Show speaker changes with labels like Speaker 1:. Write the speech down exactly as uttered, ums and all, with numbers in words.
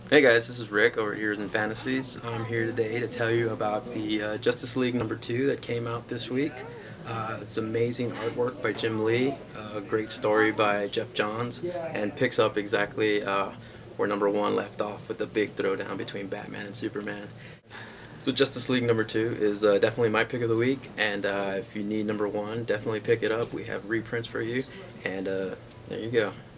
Speaker 1: Hey guys, this is Rick over at Heroes and Fantasies. I'm here today to tell you about the uh, Justice League number two that came out this week. Uh, it's amazing artwork by Jim Lee, a uh, great story by Geoff Johns, and picks up exactly uh, where number one left off with the big throwdown between Batman and Superman. So Justice League number two is uh, definitely my pick of the week, and uh, if you need number one, definitely pick it up. We have reprints for you, and uh, there you go.